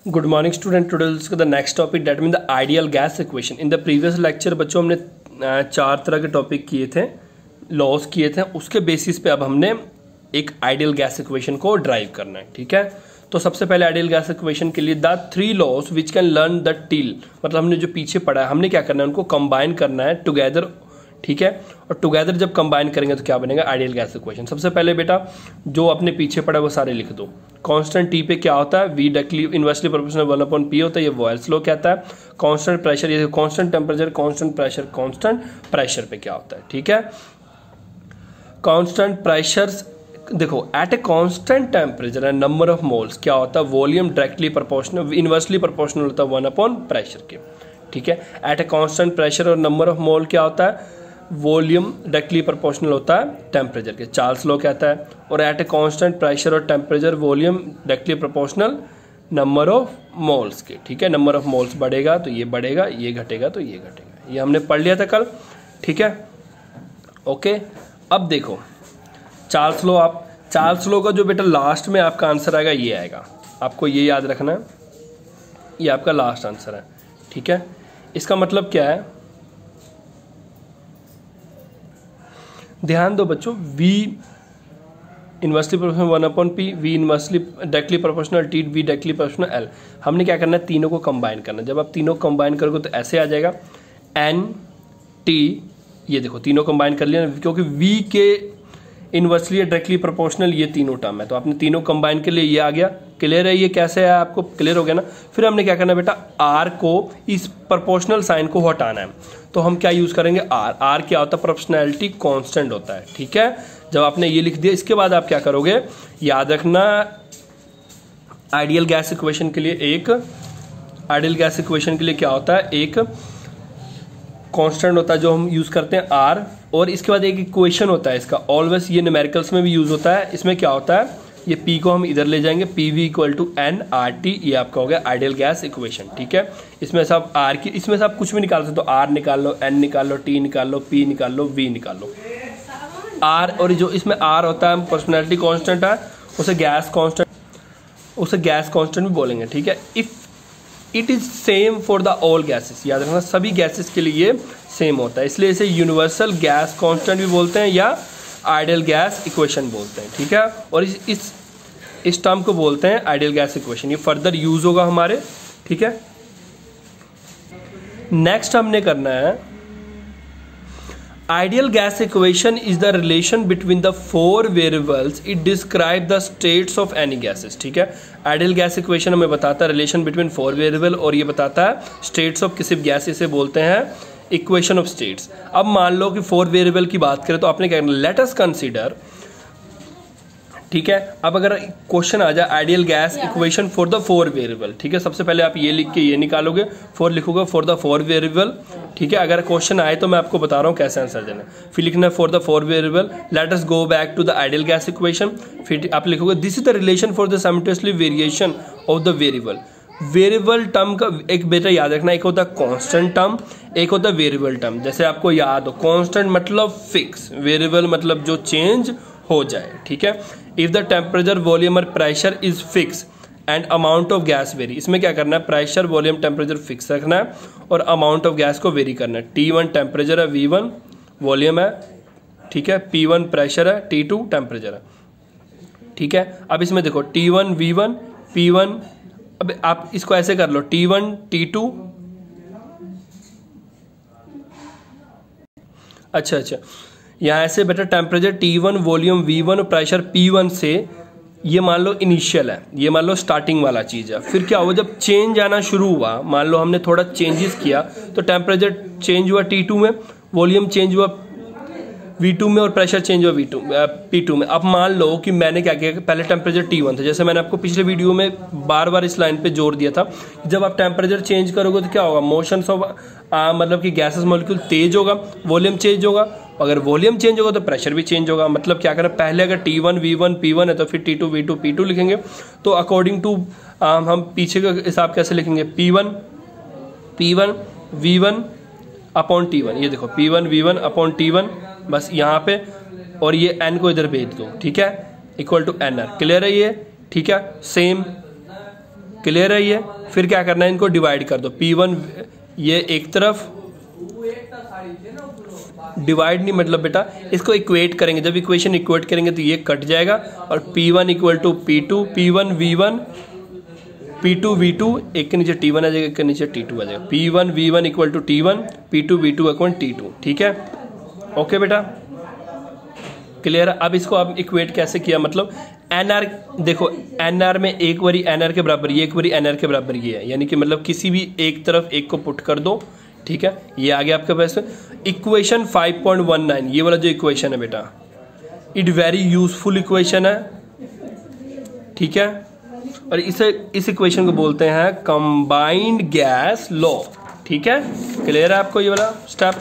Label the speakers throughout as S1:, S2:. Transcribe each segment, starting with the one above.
S1: Good morning student, today the next topic that mean the ideal gas equation. In the previous lecture बच्चों हमने 4 तरह के topic किए थे, लॉस किए थे। उसके बेसिस पे अब हमने एक आइडियल गैस इक्वेशन को ड्राइव करना है। ठीक है, तो सबसे पहले आइडियल गैस इक्वेशन के लिए the 3 laws which can learn the till, मतलब हमने जो पीछे पढ़ा है हमने क्या करना है, उनको कंबाइन करना है टुगेदर। ठीक है, और टुगेदर जब कंबाइन करेंगे तो क्या बनेगा, आइडियल गैस इक्वेशन। सबसे पहले बेटा जो अपने पीछे पड़ा है वो सारे लिख दो। कांस्टेंट टी पे क्या होता है, we directly inversely proportional 1/p होता है, ये बॉयल्स लॉ कहता है। कांस्टेंट प्रेशर, ये कांस्टेंट टेम्परेचर, कांस्टेंट प्रेशर पे क्या होता है। ठीक है, कांस्टेंट प्रेशर देखो at a constant temperature and number of moles क्या होता है, volume directly proportional inversely proportional होता है 1/प्रेशर के। ठीक है, एट ए कांस्टेंट प्रेशर और नंबर ऑफ मोल क्या होता है, वॉल्यूम डायरेक्टली प्रोपोर्शनल होता है टेम्परेचर के, चार्ल्स लॉ कहता है। और एट ए कांस्टेंट प्रेशर और temperature volume directly proportional number of moles के। ठीक है, नंबर ऑफ मोल्स बढ़ेगा तो ये बढ़ेगा, ये घटेगा तो ये घटेगा, ये हमने पढ़ लिया था कल। ठीक है, ओके। अब देखो चार्ल्स लॉ, आप चार्ल्स लॉ का जो बेटा लास्ट में आपका आंसर आएगा ये आएगा, आपको ये याद रखना है, ये आपका लास्ट आंसर है। ठीक है, इसका मतलब क्या है, ध्यान दो बच्चों, V inversely proportional 1/p, V inversely directly proportional T, V directly proportional L। हमने क्या करना है, तीनों को कंबाइन करना है। जब आप तीनों कंबाइन करोगे तो ऐसे आ जाएगा N T, ये देखो तीनों कंबाइन कर लिया, क्योंकि V के इनवर्सली डायरेक्टली प्रोपोर्शनल ये तीनों टर्म है, तो आपने तीनों कंबाइन के लिए ये आ गया। क्लियर है, ये कैसे है आपको क्लियर हो गया ना। फिर हमने क्या करना है बेटा, R को इस प्रोपोर्शनल साइन को हटाना है, तो हम क्या यूज करेंगे, R क्या होता है, प्रोपोर्शनैलिटी कांस्टेंट होता है। ठीक है, जब आपने ये लिख दिया इसके बाद आप क्या करोगे, याद रखना आइडियल गैस इक्वेशन के लिए एक आइडियल गैस इक्वेशन के लिए क्या होता है, एक कांस्टेंट होता है जो हम यूज करते हैं R, और इसके बाद एक इक्वेशन होता है इसका, ऑलवेज ये न्यूमेरिकल्स में भी यूज होता है। इसमें क्या होता है, ये P को हम इधर ले जाएंगे, PV = nRT, ये आपका हो गया आइडियल गैस इक्वेशन। ठीक है, इसमें से आप R की, इसमें से आप कुछ भी निकाल सकते हो, R निकाल लो, N निकाल लो, T निकाल लो, P निकाल लो, V निकाल लो। R और जो इसमें R होता है पर्सनैलिटी कांस्टेंट है, उसे गैस कांस्टेंट भी बोलेंगे। ठीक है, if it is same for the all gases, याद रखना सभी गैसेस के लिए सेम होता है, इसलिए इसे यूनिवर्सल गैस कांस्टेंट भी बोलते हैं या आइडियल गैस इक्वेशन बोलते हैं। ठीक है, और इस टर्म को बोलते हैं आइडियल गैस इक्वेशन, ये फर्दर यूज होगा हमारे। ठीक है, नेक्स्ट हमने करना है ideal gas equation is the relation between the 4 variables, it describe the states of any gases. ठीक है, आइडियल गैस इक्वेशन हमें बताता है रिलेशन बिटवीन 4 वेरिएबल, और ये बताता है स्टेट्स ऑफ किसी गैस, इसे बोलते हैं इक्वेशन ऑफ स्टेट्स। अब मान लो कि 4 वेरिएबल की बात करें तो आपने क्या करना, लेट अस कंसीडर। ठीक है, अब अगर क्वेश्चन आ जाए ideal gas equation for the 4 variable, ठीक है, सबसे पहले आप ये लिख के ये निकालोगे, 4 लिखोगे फॉर द 4 वेरिएबल। ठीक है, अगर क्वेश्चन आए तो मैं आपको बता रहा हूँ कैसे आंसर देना है। फिर लिखना है for the 4 variable, let us go back to the ideal gas equation. फिर आप लिखोगे this is the relation for the simultaneously variation of the variable. Variable term का एक बेटा याद रखना, एक होता है कांस्टेंट टर्म, एक होता है वेरिएबल टर्म। जैसे आपको याद हो, कांस्टेंट मतलब फिक्स, वेरिएबल मतलब जो चेंज हो जाए। ठीक है, इफ द टेम्परेचर वॉल्यूम और pressure is fix and amount of gas vary, इसमें क्या करना है, प्रेशर वॉल्यूम टेम्परेचर फिक्स रखना है और अमाउंट ऑफ गैस को वेरी करना है। T1 टेम्परेचर है, V1 वॉल्यूम है, ठीक है, P1 प्रेशर है, T2 टेम्परेचर है। ठीक है, अब इसमें देखो T1 V1 P1, अब आप इसको ऐसे कर लो, T1 T2, अच्छा यहाँ ऐसे बेटा टेम्परेचर T1 वॉल्यूम V1 और प्रेशर P1 से, ये मान लो इनिशियल है, ये मान लो स्टार्टिंग वाला चीज है। फिर क्या हुआ, जब चेंज आना शुरू हुआ, मान लो हमने थोड़ा चेंजेस किया तो टेम्परेचर चेंज हुआ T2 में, वॉल्यूम चेंज हुआ V2 में और प्रेशर चेंज हुआ P2 में। अब मान लो कि मैंने क्या किया, पहले टेम्परेचर T1 था, जैसे मैंने आपको पिछले वीडियो में बार बार इस लाइन पे जोर दिया था, जब आप टेम्परेचर चेंज करोगे तो क्या होगा, मोशंस ऑफ मतलब कि गैसेस मॉलिक्यूल तेज होगा, वॉल्यूम चेंज होगा, अगर वॉल्यूम चेंज होगा तो प्रेशर भी चेंज होगा। मतलब क्या करें, पहले अगर T1 V1 P1 है तो फिर T2 V2 P2 लिखेंगे। तो अकॉर्डिंग टू हम पीछे का हिसाब कैसे लिखेंगे, P1 V1 अपॉन T1, ये देखो P1 V1 अपॉन T1, बस यहाँ पे, और ये N को इधर भेज दो। ठीक है, इक्वल टू NR। क्लियर है ये, ठीक है, सेम क्लियर है ये। फिर क्या करना है, इनको डिवाइड कर दो, P1 ये एक तरफ, डिवाइड नहीं मतलब बेटा इसको इक्वेट करेंगे, जब इक्वेशन इक्वेट करेंगे तो ये कट जाएगा और P1 equal to P2, P1 V1, P2 V2, एक के नीचे T1 आ जाएगा, एक के नीचे T2 आ जाएगा, P1 V1 equal to T1, P2 V2 equal T2, ठीक है। ओके बेटा क्लियर है। अब इसको आप इक्वेट कैसे किया, मतलब NR देखो, NR में एक बारी NR के बराबर ये, एक बारी NR के बराबर ये है, यानी कि मतलब किसी भी एक तरफ एक को पुट कर दो, ठीक है। ये आ गया आपके पास इक्वेशन 5.19, ये वाला जो इक्वेशन है बेटा, इट वेरी यूजफुल इक्वेशन है, ठीक है। और इस इक्वेशन को बोलते हैं कंबाइंड गैस लॉ, ठीक है। क्लियर है आपको ये वाला स्टेप।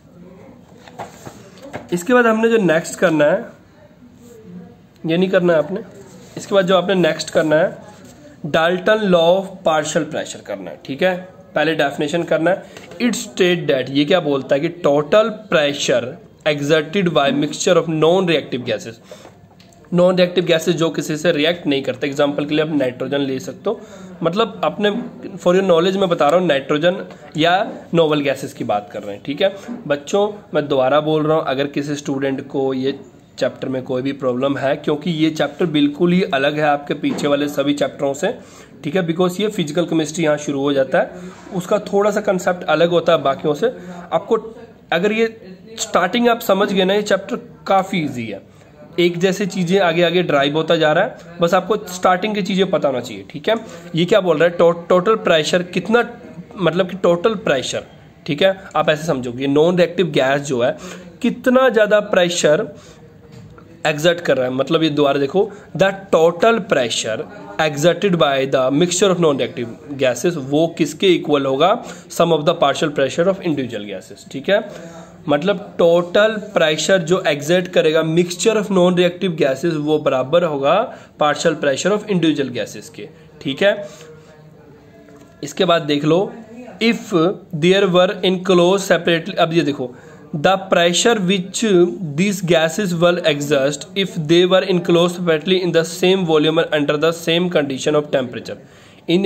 S1: इसके बाद हमने जो नेक्स्ट करना है, ये नहीं करना है आपने, इसके बाद जो आपने नेक्स्ट करना है Dalton law of partial pressure करना है, ठीक है। पहले डेफिनेशन करना है, इट स्टेट दैट, ये क्या बोलता है कि total pressure exerted by mixture of non reactive gases, non reactive gases जो किसी से रिएक्ट नहीं करते, एग्जांपल के लिए आप नाइट्रोजन ले सकते हो, मतलब अपने फॉर योर नॉलेज में बता रहा हूँ, नाइट्रोजन या नोवल गैसेस की बात कर रहे हैं, ठीक है। बच्चों मैं दोबारा बोल रहा हूँ, अगर किसी स्टूडेंट को ये चैप्टर में कोई भी प्रॉब्लम है, क्योंकि ये चैप्टर बिल्कुल ही अलग है आपके पीछे वाले सभी चैप्टरों से, ठीक है, बिकॉज ये फिजिकल केमिस्ट्री यहाँ शुरू हो जाता है, उसका थोड़ा सा कंसेप्ट अलग होता है बाकियों से। आपको अगर ये स्टार्टिंग आप समझ गए ना, ये चैप्टर काफ़ी ईजी है, एक जैसे चीज़ें आगे आगे ड्राइव होता जा रहा है, बस आपको स्टार्टिंग की चीज़ें पता होना चाहिए, ठीक है। ये क्या बोल रहा है, टोटल प्रेशर कितना, मतलब कि टोटल प्रेशर, ठीक है, आप ऐसे समझोगे नॉन रिएक्टिव गैस जो है कितना ज़्यादा प्रेशर एक्सर्ट कर रहा है, मतलब ये दोबारा देखो, the total pressure exerted by the mixture of non reactive gases, वो किसके इक्वल होगा, sum of the partial pressure of individual gases, ठीक है। मतलब टोटल प्रेशर जो एक्सर्ट करेगा mixture of non reactive gases, वो बराबर होगा partial pressure of individual gases के, ठीक है। इसके बाद देख लो, if there were enclose separately, अब ये देखो, the pressure which these gases will exert if they were enclosed separately in the same volume and under the same condition of temperature in,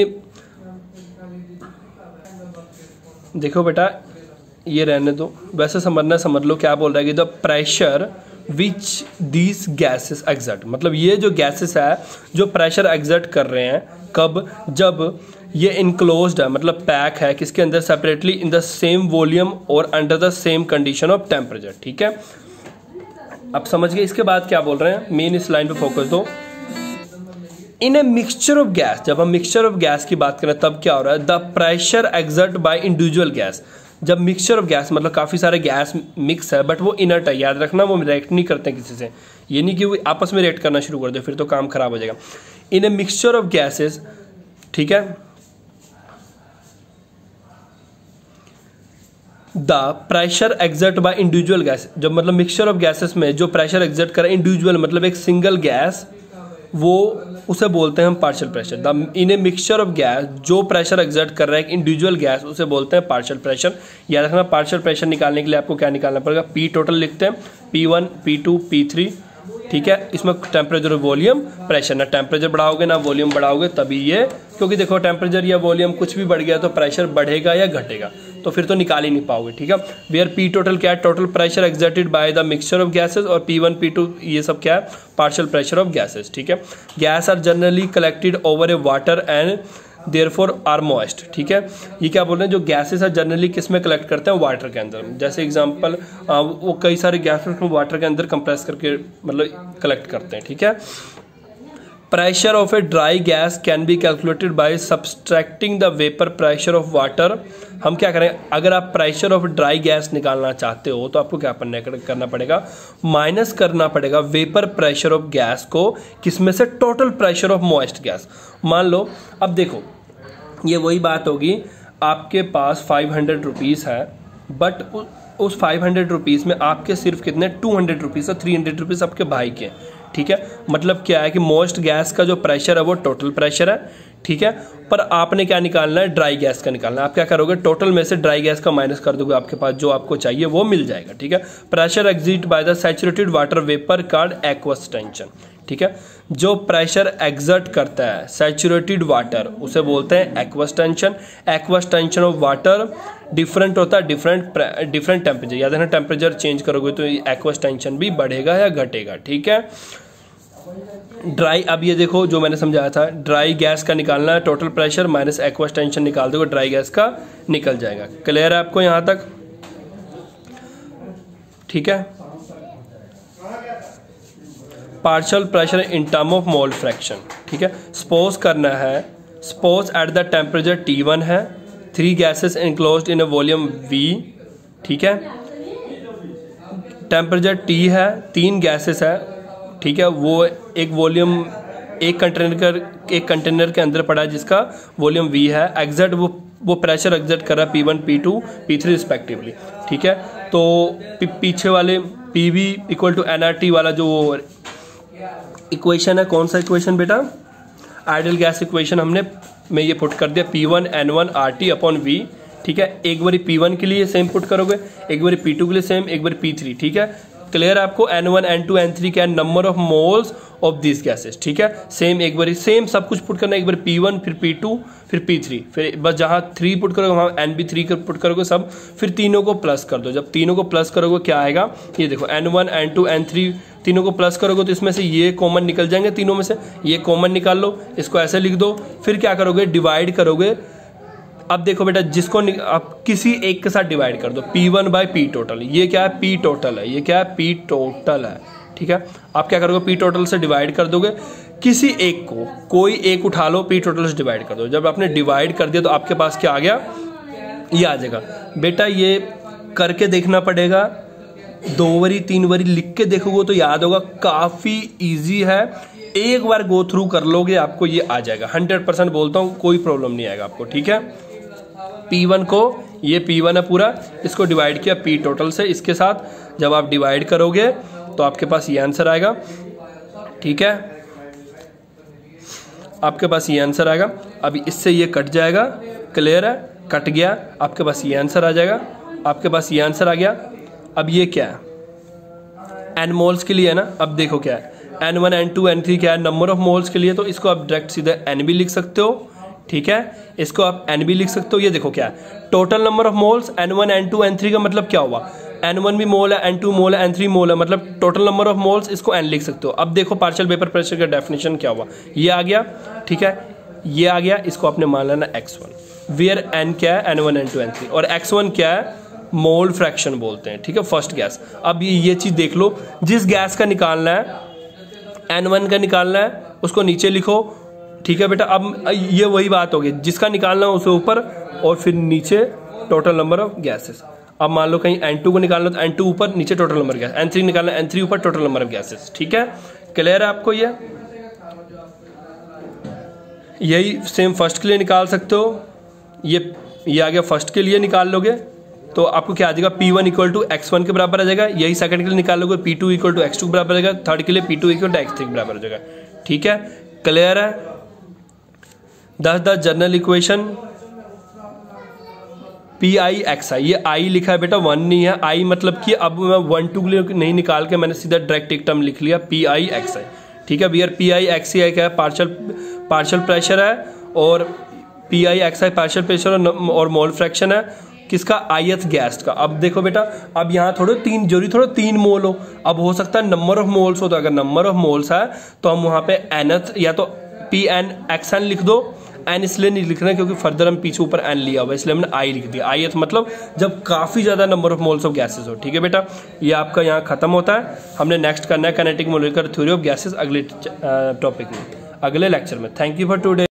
S1: देखो बेटा ये रहने दो, वैसे समझना समझ लो, क्या बोल रहा है कि the pressure which these gases exert, मतलब ये जो गैसेस है जो प्रेशर एक्सर्ट कर रहे हैं, कब, जब ये इनक्लोज्ड है, मतलब पैक है किसके अंदर, separately in the same volume और under the same condition of temperature, ठीक है। अब समझ गए। इसके बाद क्या बोल रहे हैं, मेन इस लाइन पे फोकस दो, in a mixture of gas, जब हम मिक्सचर ऑफ गैस की बात करें तब क्या हो रहा है, the pressure exert by individual gas, जब मिक्सचर ऑफ गैस मतलब काफ़ी सारे गैस मिक्स है बट वो इनर्ट है, याद रखना वो रिएक्ट नहीं करते किसी से, ये नहीं कि वो आपस में रिएक्ट करना शुरू कर दे, फिर तो काम खराब हो जाएगा। In a mixture of gases, ठीक है, the pressure exert by individual gas, जब मतलब मिक्सचर ऑफ गैसेस में जो प्रेशर एक्सर्ट करे इंडिविजुअल, मतलब एक सिंगल गैस, वो उसे बोलते हैं हम partial pressure. The in a mixture of gas, जो प्रेशर एक्सर्ट कर रहा है एक इंडिविजुअल गैस, उसे बोलते हैं पार्शियल प्रेशर। याद रखना, पार्शियल प्रेशर निकालने के लिए आपको क्या निकालना पड़ेगा, पी टोटल लिखते हैं, P1 P2 P3, ठीक है। इसमें टेम्परेचर और वॉल्यूम प्रेशर, ना टेम्परेचर बढ़ाओगे ना वॉल्यूम बढ़ाओगे तभी ये, क्योंकि देखो टेम्परेचर या वॉल्यूम कुछ भी बढ़ गया तो प्रेशर बढ़ेगा या घटेगा, तो फिर तो निकाल ही नहीं पाओगे, ठीक है। वेयर पी टोटल क्या है, total pressure exerted by the mixture of gases, और P1 P2 ये सब क्या है, पार्शियल प्रेशर ऑफ गैसेस, ठीक है। Gas are generally collected over a water and therefore are moist, ठीक है। ये क्या बोल रहे हैं, जो गैसेस है जनरली किस में कलेक्ट करते हैं, वाटर के अंदर, जैसे एग्जांपल वो कई सारे गैसेस को वाटर के अंदर कंप्रेस करके मतलब कलेक्ट करते हैं, ठीक है। Pressure of a dry gas can be calculated by subtracting the vapour pressure of water. हम क्या करें, अगर आप प्रेशर ऑफ ड्राई गैस निकालना चाहते हो तो आपको क्या करना पड़ेगा, माइनस करना पड़ेगा वेपर प्रेशर ऑफ गैस को, किसमें से, total pressure of moist gas. मान लो, अब देखो ये वही बात होगी, आपके पास 500 रुपीज़ है, बट उस 500 रुपीज़ में आपके सिर्फ कितने 200 रुपीज़ और 300 रुपीज़ आपके भाई के, ठीक है। मतलब क्या है कि मोस्ट गैस का जो प्रेशर है वो टोटल प्रेशर है, ठीक है। पर आपने क्या निकालना है, ड्राई गैस का निकालना है। आप क्या करोगे, टोटल में से ड्राई गैस का माइनस कर दोगे, आपके पास जो आपको चाहिए वो मिल जाएगा, ठीक है। Pressure exert by the saturated water vapour called aqueous tension, ठीक है। जो प्रेशर एग्जर्ट करता है सैचुरेटेड वाटर उसे बोलते हैं aqueous tension. Aqueous tension of water different होता है डिफरेंट टेम्परेचर, याद है टेम्परेचर चेंज करोगे तो एक्वस टेंशन भी बढ़ेगा या घटेगा, ठीक है। ड्राई, अब ये देखो जो मैंने समझाया था, ड्राई गैस का निकालना है, total pressure minus aqueous tension निकाल दोगे, ड्राई गैस का निकल जाएगा। क्लियर है आपको यहाँ तक, ठीक है। Partial pressure in term of mole fraction, ठीक है। सपोज करना है, suppose at the temperature T1 है, 3 gases enclosed in a volume V, ठीक है। टेम्परेचर T है, 3 गैसेस है, ठीक है। वो एक वॉल्यूम एक कंटेनर के अंदर पड़ा है जिसका वॉल्यूम V है। एग्जर्ट वो प्रेशर एग्जर्ट कर रहा है P1 P2 P3 रिस्पेक्टिवली, ठीक है। तो पीछे वाले PV इक्वल टू nRT वाला जो इक्वेशन है, कौन सा इक्वेशन बेटा, आइडियल गैस इक्वेशन मैं ये पुट कर दिया P1 N1 RT upon V, ठीक है। एक बारी P1 के लिए सेम पुट करोगे, एक बारी P2 के लिए सेम, एक बारी P3, ठीक है। क्लियर आपको, N1 N2 N3 क्या है, number of moles of this gases, ठीक है। सेम एक बारी सेम सब कुछ पुट करना है, एक बार P1 फिर P2 फिर P3, फिर बस जहाँ 3 पुट करोगे वहाँ NB3 पुट करोगे सब, फिर तीनों को प्लस कर दो। जब तीनों को प्लस करोगे क्या आएगा, ये देखो N1 N2 N3 तीनों को प्लस करोगे तो इसमें से ये कॉमन निकल जाएंगे, तीनों में से ये कॉमन निकाल लो, इसको ऐसे लिख दो। फिर क्या करोगे, डिवाइड करोगे। अब देखो बेटा, जिसको आप किसी एक के साथ डिवाइड कर दो, P1 बाई P टोटल, ये क्या है P टोटल है, ये क्या है P टोटल है, ठीक है। आप क्या करोगे, P टोटल से डिवाइड कर दोगे, किसी एक को, कोई एक उठा लो, P टोटल से डिवाइड कर दो। जब आपने डिवाइड कर दिया तो आपके पास क्या आ गया, ये आ जाएगा। बेटा ये करके देखना पड़ेगा, 2 बारी 3 बारी लिख के देखोगे तो याद होगा, काफ़ी ईजी है। एक बार गो थ्रू कर लोगे आपको ये आ जाएगा, 100% बोलता हूँ, कोई प्रॉब्लम नहीं आएगा आपको, ठीक है। P1 को, ये P1 है पूरा, इसको डिवाइड किया P टोटल से, इसके साथ जब आप डिवाइड करोगे तो आपके पास ये आंसर आएगा, ठीक है। आपके पास ये आंसर आएगा। अभी इससे ये कट जाएगा, क्लियर है, कट गया, आपके पास ये आंसर आ जाएगा, आपके पास ये आंसर आ गया। अब ये क्या है, N मोल्स के लिए है ना। अब देखो क्या है, N1 N2 N3 क्या है, नंबर ऑफ मोल्स के लिए, तो इसको आप डायरेक्ट सीधे N भी लिख सकते हो, ठीक है। इसको आप N भी लिख सकते हो। ये देखो क्या है, total number of moles N1 N2 N3 का मतलब क्या हुआ, N1 भी मोल है, N2 मोल है, N3 मोल है, मतलब टोटल नंबर ऑफ मोल्स, इसको N लिख सकते हो। अब देखो पार्शियल वेपर प्रेशर का डेफिनेशन क्या हुआ, ये आ गया, ठीक है, ये आ गया। इसको आपने मान लेना X1, वेयर N क्या है, N1 N2 N3, और X1 क्या है, मोल फ्रैक्शन बोलते हैं, ठीक है, फर्स्ट गैस। अब ये चीज देख लो, जिस गैस का निकालना है, N1 का निकालना है, उसको नीचे लिखो, ठीक है बेटा। अब ये वही बात होगी, जिसका निकालना है उसे ऊपर और फिर नीचे टोटल नंबर ऑफ गैसेस। अब मान लो कहीं N2 को निकालना तो N2 ऊपर, नीचे टोटल नंबर गैस, N3 निकालना N3 ऊपर, टोटल नंबर ऑफ गैसेस, ठीक है। क्लियर है आपको ये, यही सेम फर्स्ट के लिए निकाल सकते हो। ये आ गया, फर्स्ट के लिए निकाल लोगे तो आपको क्या आ जाएगा, P1 इक्वल टू X1 के बराबर आ जाएगा। यही सेकंड के लिए निकाल लोगे, P2 इक्वल टू X2 के बराबर आ जाएगा। थर्ड के लिए P2 इक्वल टू X3 के बराबर हो जाएगा, ठीक है। क्लियर है। 10 जनरल इक्वेशन PIXI, ये I लिखा है बेटा, 1 नहीं है। I मतलब कि अब मैं 1 2 के लिए नहीं निकाल के मैंने सीधा डायरेक्ट एक टर्म लिख लिया PIXI, ठीक है। बियर PIXI क्या है, पार्शियल प्रेशर है, और PIXI पार्शियल प्रेशर और मोल फ्रैक्शन है किसका, ith गैस का। अब देखो बेटा, अब यहाँ थोड़े 3 मोल हो, अब हो सकता है नंबर ऑफ मोल्स हो, तो अगर नंबर ऑफ मोल्स है तो हम वहाँ पे nth या तो PNXN लिख दो। N इसलिए नहीं लिखना क्योंकि फर्दर हम पीछे ऊपर N लिया हुआ, इसलिए हमने I लिख दिया। ith मतलब जब काफ़ी ज़्यादा number of moles of gases हो, ठीक है बेटा। ये आपका यहाँ खत्म होता है। हमने नेक्स्ट करना है kinetic molecular theory of gases अगले टॉपिक में, अगले लेक्चर में। Thank you for today.